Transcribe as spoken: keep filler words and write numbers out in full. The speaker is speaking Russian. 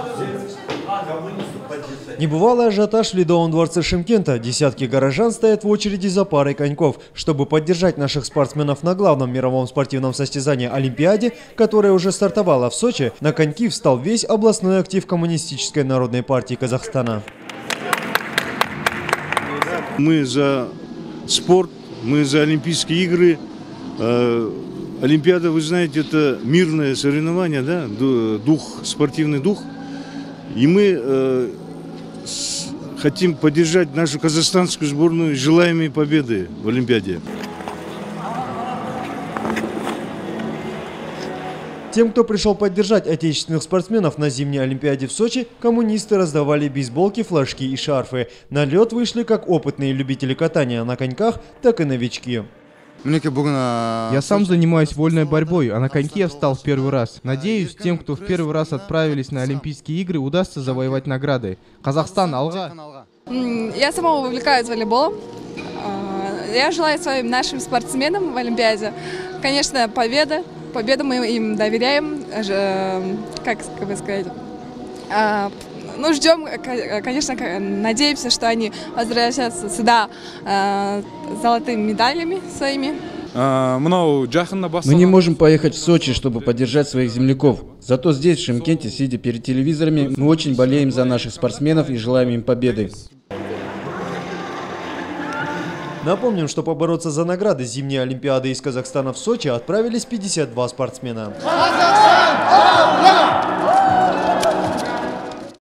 Небывалый ажиотаж в Ледовом дворце Шымкента. Десятки горожан стоят в очереди за парой коньков, чтобы поддержать наших спортсменов на главном мировом спортивном состязании Олимпиаде, которая уже стартовала в Сочи. На коньки встал весь областной актив Коммунистической народной партии Казахстана. Мы за спорт, мы за Олимпийские игры. Олимпиада, вы знаете, это мирное соревнование, да? Дух, спортивный дух. И мы э, с, хотим поддержать нашу казахстанскую сборную, желаем ей победы в Олимпиаде. Тем, кто пришел поддержать отечественных спортсменов на зимней Олимпиаде в Сочи, коммунисты раздавали бейсболки, флажки и шарфы. На лед вышли как опытные любители катания на коньках, так и новички. Я сам занимаюсь вольной борьбой, а на коньки я встал в первый раз. Надеюсь, тем, кто в первый раз отправились на Олимпийские игры, удастся завоевать награды. Казахстан, алга! Я сама увлекаюсь волейболом. Я желаю своим нашим спортсменам в Олимпиаде, конечно, победы. Победу мы им доверяем, как бы сказать. Ну, ждем, конечно, надеемся, что они возвращаются сюда э, золотыми медалями своими. Мы не можем поехать в Сочи, чтобы поддержать своих земляков. Зато здесь, в Шымкенте, сидя перед телевизорами, мы очень болеем за наших спортсменов и желаем им победы. Напомним, что побороться за награды зимней Олимпиады из Казахстана в Сочи отправились пятьдесят два спортсмена.